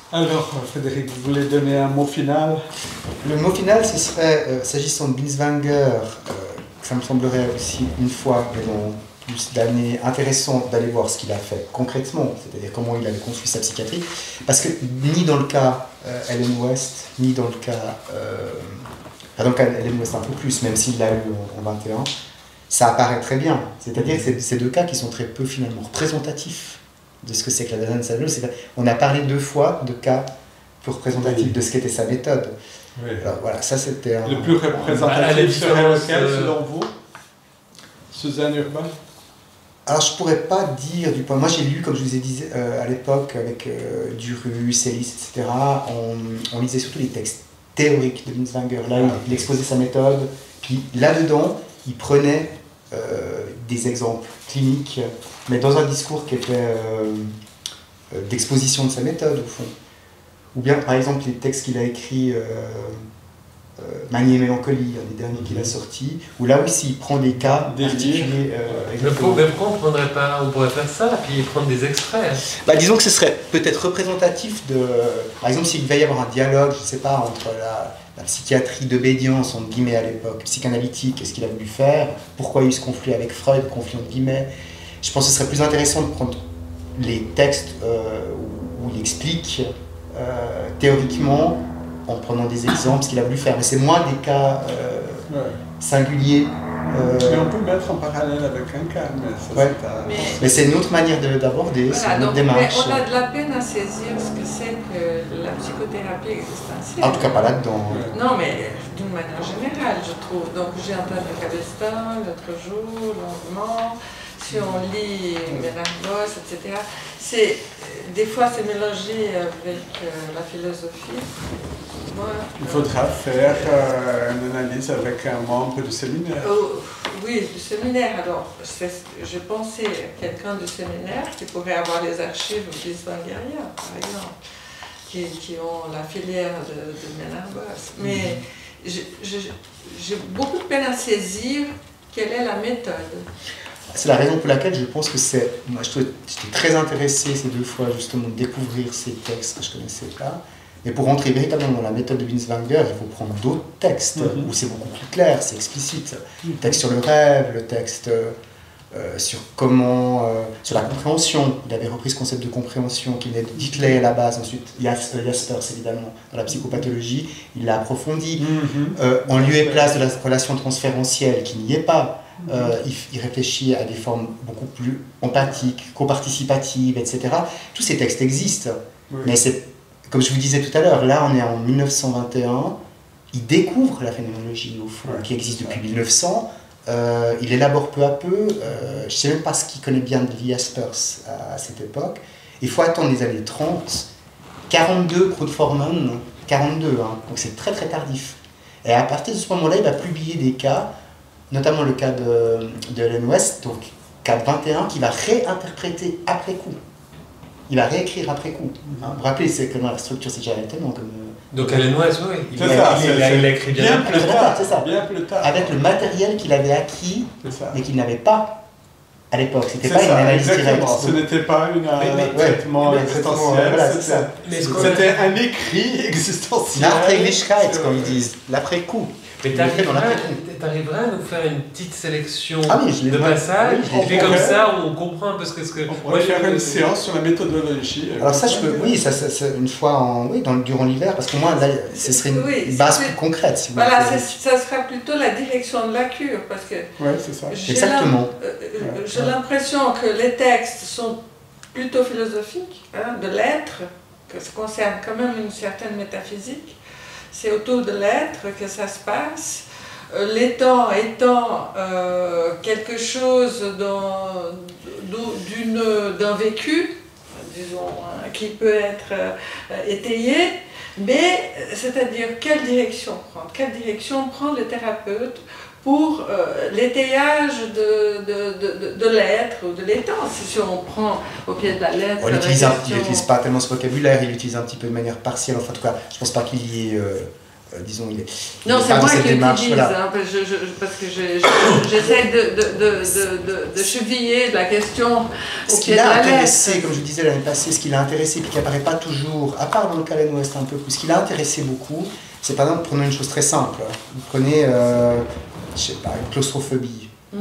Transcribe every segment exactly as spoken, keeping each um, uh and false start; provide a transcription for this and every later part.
Alors, Frédéric, vous voulez donner un mot final? Le mot final, ce serait, euh, s'agissant de Binswanger, euh, ça me semblerait aussi, une fois, mais dans plus d'années, intéressant d'aller voir ce qu'il a fait concrètement, c'est-à-dire comment il avait construit sa psychiatrie, parce que ni dans le cas euh, Ellen West, ni dans le cas... Euh, enfin, dans le cas Ellen West un peu plus, même s'il l'a eu en, en vingt et un, ça apparaît très bien. C'est-à-dire que c'est ces deux cas qui sont très peu, finalement, représentatifs de ce que c'est que la Dazan Samuel. On a parlé deux fois de cas plus représentatifs oui. de ce qu'était sa méthode. Oui. Alors voilà, ça c'était un... Le plus représentatif serait lequel, euh... selon vous, Suzanne Urban? Alors je pourrais pas dire du point... Moi j'ai lu, comme je vous ai dit euh, à l'époque, avec euh, Duru, Célis, et cetera, on, on lisait surtout les textes théoriques de Binswanger. Là, ah. il exposait sa méthode, puis là-dedans, il prenait euh, des exemples cliniques, mais dans un discours qui était euh, d'exposition de sa méthode, au fond. Ou bien, par exemple, les textes qu'il a écrits, euh, euh, Manie et Mélancolie, un des derniers qu'il a sortis, où là aussi, il prend des cas particuliers. Euh, mais pourquoi on prendrait pas, on pourrait faire ça, puis prendre des extraits? Bah, disons que ce serait peut-être représentatif de... Par exemple, s'il devait y avoir un dialogue, je ne sais pas, entre la, la psychiatrie d'obédience, entre guillemets, à l'époque, psychanalytique, qu'est-ce qu'il a voulu faire, pourquoi il y a eu ce conflit avec Freud, conflit entre guillemets. Je pense que ce serait plus intéressant de prendre les textes euh, où, où il explique euh, théoriquement, en prenant des exemples, ce qu'il a voulu faire. Mais c'est moins des cas euh, ouais. singuliers. Euh... Mais on peut mettre en parallèle avec un cas, mais ça ouais. c'est un... Mais, mais c'est une autre manière d'aborder, voilà, c'est une autre donc, démarche. Mais on a de la peine à saisir ce que c'est que la psychothérapie existentielle. En tout cas, pas là-dedans. Ouais. Non, mais d'une manière générale, je trouve. Donc j'ai entendu Cabestan l'autre jour, longuement. Si on lit Ménarbos, et cetera, c'est, des fois c'est mélangé avec euh, la philosophie. Moi, il faudra euh, faire euh, une analyse avec un membre du séminaire. Euh, oui, du séminaire. Alors, je pensais à quelqu'un du séminaire qui pourrait avoir les archives du Binswangerien, par exemple, qui, qui ont la filière de, de Ménarbos. Mais mm-hmm. j'ai beaucoup de peine à saisir quelle est la méthode. C'est la raison pour laquelle je pense que c'est... Moi, j'étais très intéressé ces deux fois, justement, de découvrir ces textes que je ne connaissais pas. Mais pour rentrer véritablement dans la méthode de Binswanger, il faut prendre d'autres textes, mm-hmm. où c'est beaucoup plus clair, c'est explicite. Le texte sur le rêve, le texte euh, sur comment... Euh, sur la compréhension. Il avait repris ce concept de compréhension qui venait d'Hitler à la base, ensuite Jaspers, évidemment, dans la psychopathologie. Il l'a approfondi. Mm-hmm. euh, en lieu et place de la relation transférentielle, qui n'y est pas. Euh, il, il réfléchit à des formes beaucoup plus empathiques, coparticipatives, et cetera. Tous ces textes existent, oui. Mais c'est, comme je vous disais tout à l'heure, là on est en mille neuf cent vingt et un, il découvre la phénoménologie au fond, oui, qui existe depuis mille neuf cents, euh, il élabore peu à peu, euh, je ne sais même pas ce qu'il connaît bien de Jaspers à, à cette époque, il faut attendre les années trente, quarante-deux, Krugman, quarante-deux, hein, donc c'est très très tardif. Et à partir de ce moment-là, il va publier des cas, notamment le cas de, de Ellen West, donc cas vingt et un, qui va réinterpréter après coup. Il va réécrire après coup. Hein, vous vous rappelez, c'est que la structure, c'est déjà tellement comme... Donc Ellen West, oui, il, c'est ça, il, il, il, il a écrit bien, bien plus tard, c'est ça. Bien plus tard. Avec le matériel qu'il avait acquis, mais qu'il n'avait pas à l'époque. C'était pas ça, une analyse directe. Ce n'était pas une, mais, mais, un traitement ouais, existentiel, voilà, c'était un écrit existentiel. Nachtraglichkeit, comme ils disent, l'après-coup. Mais t'arriverais à nous faire une petite sélection ah oui, de passages, oui, et puis comme ça on comprend un peu ce que... Ce que on pourrait faire une séance sur la méthodologie. Alors ça, je peux, oui, ça, ça, ça, une fois en, oui, dans, durant l'hiver, parce que moi, là, ce serait une oui, base plus concrète. Si vous voilà, ça sera plutôt la direction de la cure, parce que... Oui, c'est ça. Exactement. J'ai l'impression que les textes sont plutôt philosophiques, hein, de l'être, que ça concerne quand même une certaine métaphysique. C'est autour de l'être que ça se passe. Euh, L'étant étant euh, quelque chose d'un vécu, disons, hein, qui peut être euh, étayé, mais c'est-à-dire quelle direction prendre, quelle direction prendre le thérapeute pour euh, l'étayage de, de, de, de, de l'être ou de l'étant. Si on prend au pied de la lettre... On l'utilise, il n'utilise pas tellement ce vocabulaire, il l'utilise un petit peu de manière partielle, enfin en tout cas, je ne pense pas qu'il y ait... Euh, euh, disons, il est... Non, il est c'est pas moi dans cette qui démarche, utilise, voilà. hein, parce que je- je- parce que je- je- j'essaie de, de, de, de, de, de cheviller la question Ce au qui pied de l'a la intéressé, lettre. comme je disais l'année passée, ce qui l'a intéressé, puis qui apparaît pas toujours, à part dans le Calais Ouest un peu plus, ce qui l'a intéressé beaucoup, c'est par exemple, prenons une chose très simple, vous prenez, euh, je sais pas, une claustrophobie. Mhm.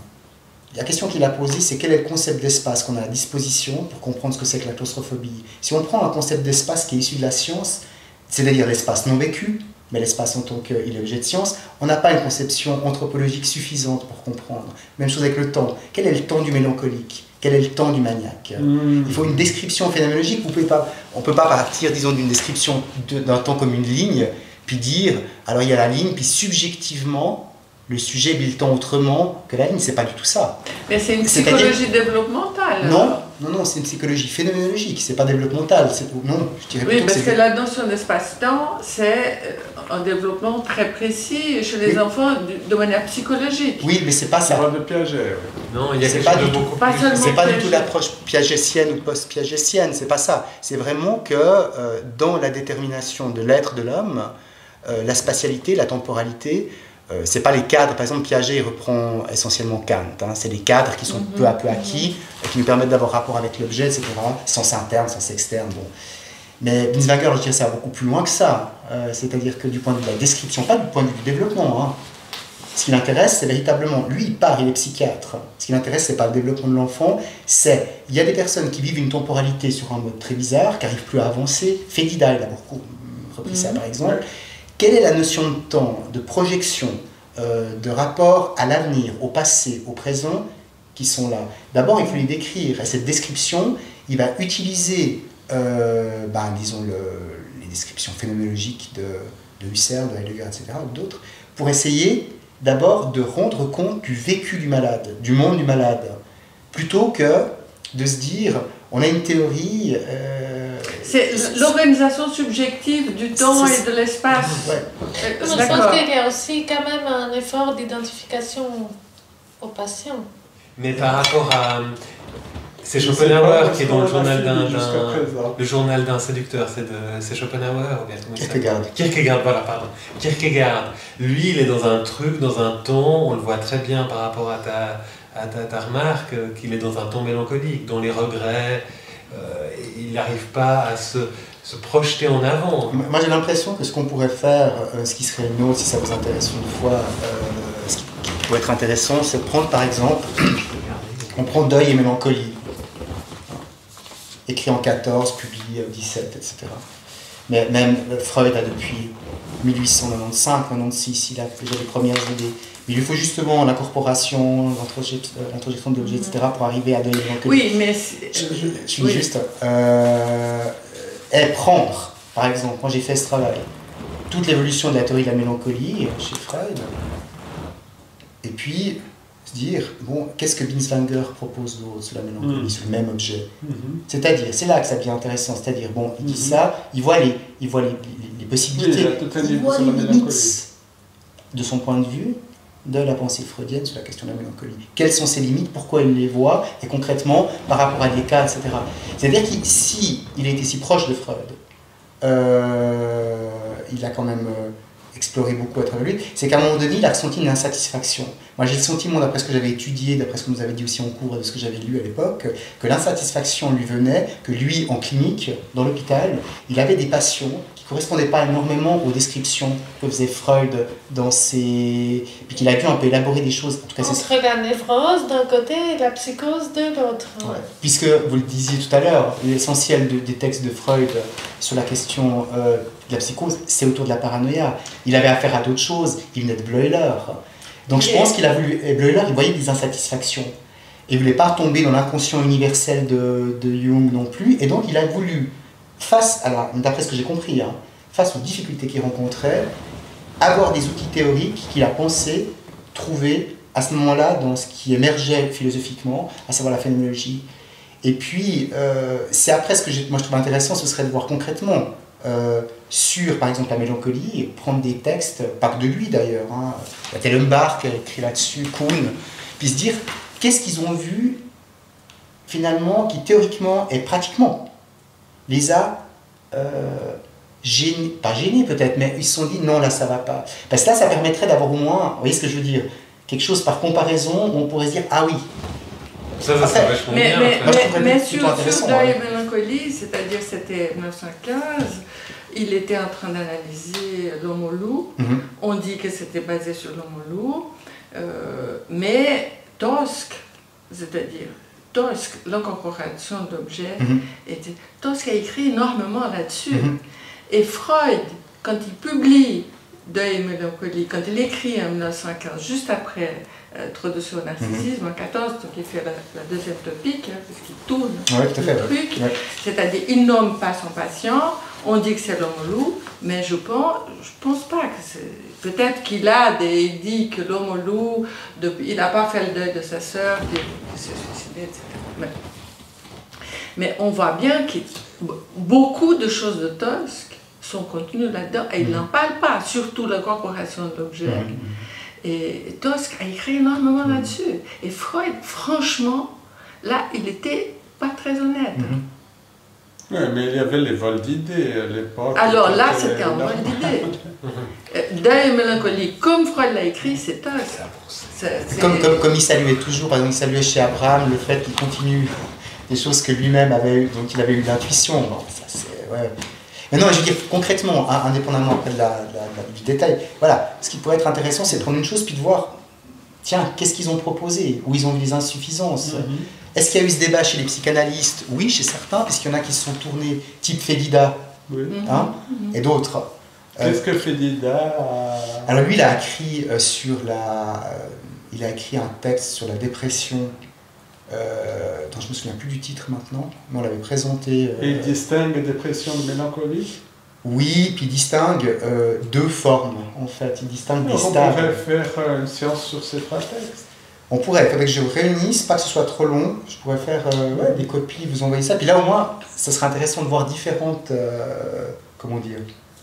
La question qu'il a posée, c'est quel est le concept d'espace qu'on a à disposition pour comprendre ce que c'est que la claustrophobie. Si on prend un concept d'espace qui est issu de la science, c'est-à-dire l'espace non vécu, mais l'espace en tant qu'il est objet de science, on n'a pas une conception anthropologique suffisante pour comprendre. Même chose avec le temps. Quel est le temps du mélancolique? Quel est le temps du maniaque? Mmh. Il faut une description phénoménologique. Vous pouvez pas, on ne peut pas partir, disons, d'une description de- d'un temps comme une ligne, puis dire, alors il y a la ligne, puis subjectivement, le sujet vit le temps autrement que la ligne. C'est pas du tout ça. Mais c'est une C'est-à-dire- psychologie développementale. Non, alors. non, non, c'est une psychologie phénoménologique, c'est pas développemental. c'est- Non, je dirais Oui, plutôt que parce c'est... que la notion d'espace-temps, c'est euh, un développement très précis chez les Oui. enfants de, de manière psychologique. Oui, mais c'est pas Ça ça. va de Piaget, ouais. Non, il y a C'est quelque pas chose de du tout- beaucoup pas plus... seulement- C'est pas du Piaget. tout l'approche piagétienne ou post-piagétienne, c'est pas ça. C'est vraiment que euh, dans la détermination de l'être de l'homme, euh, la spatialité, la temporalité, euh, c'est pas les cadres. Par exemple, Piaget il reprend essentiellement Kant. Hein, c'est les cadres qui sont Mhm, peu à peu mhm. acquis, et qui nous permettent d'avoir rapport avec l'objet, et cetera. Sens interne, sens externe. Bon. Mais Binswanger, je dirais, ça va beaucoup plus loin que ça. Euh, c'est-à-dire que du point de vue de la description, pas du point de vue du développement. Hein. Ce qui l'intéresse, c'est véritablement, lui, il part, il est psychiatre. Ce qui l'intéresse, c'est pas le développement de l'enfant, c'est, il y a des personnes qui vivent une temporalité sur un mode très bizarre, qui n'arrivent plus à avancer. Fédida, il a beaucoup repris ça, Mhm. par exemple. Quelle est la notion de temps, de projection, euh, de rapport à l'avenir, au passé, au présent, qui sont là? D'abord, il faut les décrire. Et cette description, il va utiliser, euh, ben, disons, le, les descriptions phénoménologiques de, de Husserl, de Heidegger, et cetera, ou d'autres, pour essayer d'abord de rendre compte du vécu du malade, du monde du malade, plutôt que de se dire, on a une théorie... euh, C'est l'organisation subjective du temps C'est- et de l'espace. Ouais. Euh, Mais je D'accord. pense qu'il y a aussi quand même un effort d'identification au patient. Mais par rapport à... C'est Je sais Schopenhauer pas qui est dans le parce qu'on journal l'a d'un... fini jusqu'à d'un- présent. Le journal d'un séducteur, c'est de... c'est Schopenhauer ou bien comment il s'appelle? Kierkegaard. Kierkegaard, voilà, pardon. Kierkegaard. Lui, il est dans un truc, dans un ton, on le voit très bien par rapport à ta, à ta, ta remarque, euh, qu'il est dans un ton mélancolique, dont les regrets, euh, il n'arrive pas à se, se projeter en avant. Moi, j'ai l'impression que ce qu'on pourrait faire, euh, ce qui serait une autre, si ça vous intéresse une fois, euh, ce qui, qui pourrait être intéressant, c'est de prendre par exemple, on prend Deuil et mélancolie, écrit en quatorze, publié en dix-sept, et cetera. Mais même euh, Freud a depuis mille huit cent quatre-vingt-quinze, quatre-vingt-seize, il a déjà les premières idées. Mais il lui faut justement l'incorporation, l'introject- euh, l'introjection de l'objet, et cetera, pour arriver à Deuil et mélancolie. Oui, mais c'est- Je, je, je suis Oui. juste. Euh, et prendre, par exemple, moi j'ai fait ce travail, toute l'évolution de la théorie de la mélancolie chez Freud, et puis se dire, bon, qu'est-ce que Binswanger propose d'autre sur la mélancolie, Mm. sur le même objet? Mhm. C'est-à-dire, c'est là que ça devient intéressant, c'est-à-dire, bon, il dit Mhm. ça, il voit les, il voit les, les, les Oui, possibilités, il a tout un il livre voit sur les la mélancolie. limites de son point de vue de la pensée freudienne sur la question de la mélancolie. Quelles sont ses limites, pourquoi il les voit, et concrètement, par rapport à des cas, et cetera. C'est-à-dire qu'il si il a été si proche de Freud, euh, il a quand même euh, exploré beaucoup à travers lui, c'est qu'à un moment donné, il a ressenti une insatisfaction. Moi, j'ai le sentiment, d'après ce que j'avais étudié, d'après ce que nous avait dit aussi en cours et de ce que j'avais lu à l'époque, que l'insatisfaction lui venait, que lui, en clinique, dans l'hôpital, il avait des patients qui ne correspondaient pas énormément aux descriptions que faisait Freud dans ses... Puis qu'il a dû un peu élaborer des choses, en tout cas c'est Entre la névrose d'un côté et la psychose de l'autre. Ouais. Puisque, vous le disiez tout à l'heure, l'essentiel de- des textes de Freud sur la question euh, de la psychose, c'est autour de la paranoïa. Il avait affaire à d'autres choses, il venait de Bleuler. Donc je Et- pense qu'il a voulu... Et Bleuler, il voyait des insatisfactions. Et il ne voulait pas tomber dans l'inconscient universel de, de Jung non plus. Et donc il a voulu, face à la... d'après ce que j'ai compris, hein, face aux difficultés qu'il rencontrait, avoir des outils théoriques qu'il a pensé trouver à ce moment-là dans ce qui émergeait philosophiquement, à savoir la phénoménologie. Et puis, euh, c'est après ce que j'ai- moi je trouve intéressant, ce serait de voir concrètement euh, sur, par exemple, la mélancolie, prendre des textes, pas que de lui d'ailleurs, hein, il y a Tellenbach qui a écrit là-dessus, Kuhn, puis se dire qu'est-ce qu'ils ont vu finalement qui théoriquement et pratiquement les a euh, gênés, pas gênés peut-être, mais ils se sont dit non, là ça va pas. Parce que là, ça permettrait d'avoir au moins, vous voyez ce que je veux dire, quelque chose par comparaison où on pourrait se dire ah oui. Ça, ça serait vachement mais, bien. mais, Moi, je mais, trouverais mais plutôt sur, intéressant, sur Deuil ouais. et Mélancolie, c'est-à-dire c'était mille neuf cent quinze, il était en train d'analyser l'homme au loup. Mm-hmm. On dit que c'était basé sur l'homme au loup, euh, mais Tosc, c'est-à-dire Tosc, l'incorporation d'objets, Mm-hmm. était, Tosc a écrit énormément là-dessus. Mm-hmm. Et Freud, quand il publie Deuil et Mélancolie, quand il écrit en mille neuf cent quinze, juste après euh, Introduction au narcissisme, en quatorze, donc il fait la, la deuxième topique, hein, parce qu'il tourne Ouais, tout à fait, le ouais. truc, Ouais. c'est-à-dire il nomme pas son patient, on dit que c'est l'homme au loup, mais je pense, je pense pas que c'est... Peut-être qu'il a des, il dit que l'homme au loup, depuis, il n'a pas fait le deuil de sa sœur, qui s'est suicidée, et cetera. Mais, mais on voit bien que beaucoup de choses de Tosc sont contenues là-dedans, et il n'en parle pas, surtout la corporation de l'objet. Mm-hmm. Et Tosc a écrit énormément mm-hmm. là-dessus. Et Freud, franchement, là, il était pas très honnête. Mm-hmm. Oui, mais il y avait les vols d'idées à l'époque. Alors là, c'était un vol d'idées. Deuil et Mélancolie, comme Freud l'a écrit, c'est Tosc. Comme, comme, comme il saluait toujours, par exemple, il saluait chez Abraham le fait qu'il continue des choses que lui-même avait eu, dont il avait eu l'intuition. Bon, ça c'est... Ouais. Mais non, je veux dire, concrètement, hein, indépendamment après de la, de la, de la, du détail, voilà, ce qui pourrait être intéressant, c'est de prendre une chose puis de voir, tiens, qu'est-ce qu'ils ont proposé, où ils ont eu des insuffisances. Mm-hmm. Est-ce qu'il y a eu ce débat chez les psychanalystes? Oui, chez certains, parce qu'il y en a qui se sont tournés, type Fedida, oui. hein, mm-hmm. et d'autres. Qu'est-ce euh, que Fedida a... Alors lui, il a écrit euh, sur la, euh, il a écrit un texte sur la dépression. Euh, attends, je me souviens plus du titre maintenant, mais on l'avait présenté. Euh, Et il distingue dépression de mélancolie? Oui, puis il distingue euh, deux formes, en fait. Il distingue des stades. On pourrait faire une séance sur ces trois textes. On pourrait, il faudrait que je réunisse, pas que ce soit trop long. Je pourrais faire euh, ouais, des copies, vous envoyer ça. Puis là, au moins, ça serait intéressant de voir différentes. Euh, comment dire?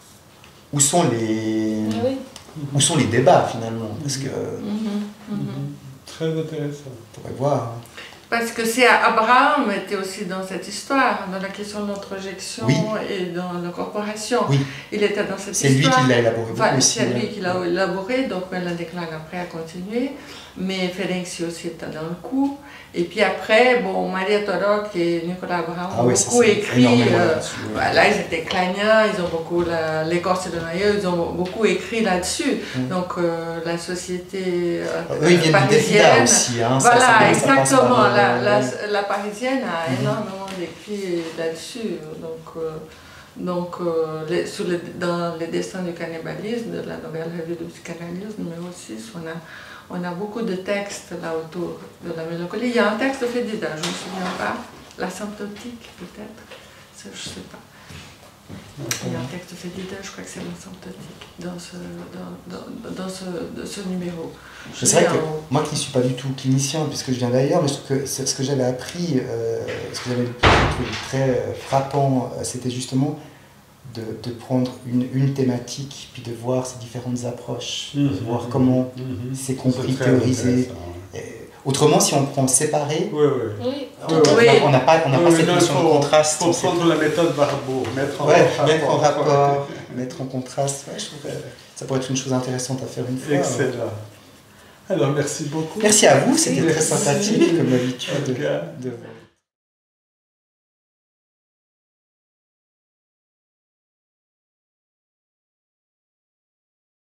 Où sont les. Oui. Où sont les débats, finalement? Parce que. Mm-hmm. Mm-hmm. Très intéressant. On pourrait voir. Parce que c'est Abraham était aussi dans cette histoire, dans la question de l'introjection oui. et dans l'incorporation. Oui. Il était dans cette c'est histoire. C'est lui qui l'a élaboré. Enfin, c'est lui qui l'a élaboré, donc Mélanie Declan après a continué. Mais Ferenczi aussi était dans le coup. Et puis après, bon, Maria Torok et Nicolas Abraham ah ont oui, beaucoup écrit. Euh, ouais. Là, ils étaient Clagnat, ils ont beaucoup, l'écorce de Noyeux, ils ont beaucoup écrit là-dessus. Mm. Donc, euh, la société euh, Eux, ils viennent parisienne. Aussi, hein, voilà, ça, ça, exactement. Ça la, par, la, ouais. la parisienne a mm-hmm. énormément écrit là-dessus. Donc, euh, donc euh, les, sur le, dans Les destins du cannibalisme, de la nouvelle revue de psychanalyse, numéro six, on a. On a beaucoup de textes là autour de la mélancolie. Il y a un texte de Fedida, je ne me souviens pas. La symptotique, peut-être. Je ne sais pas. Il y a un texte de Fedida, je crois que c'est la symptotique, dans ce, dans, dans, dans ce, de ce numéro. C'est vrai que en... moi qui ne suis pas du tout clinicien, puisque je viens d'ailleurs, mais je trouve que ce que j'avais appris, euh, ce que j'avais trouvé très frappant, c'était justement De, de prendre une, une thématique, puis de voir ces différentes approches, mmh, de voir comment mmh, c'est compris, théorisé. Et, autrement, si on prend séparé, oui, oui. Oui. on n'a pas, on n'a oui, pas oui, cette non, notion faut, de contraste. Il faut prendre la méthode Barbeau, mettre en ouais, rapport. Mettre en rapport, mettre en contraste. Ouais, je trouve que ça pourrait être une chose intéressante à faire une fois. Excellent. Alors, merci beaucoup. Merci à vous, c'était très sympathique, comme d'habitude. De, de...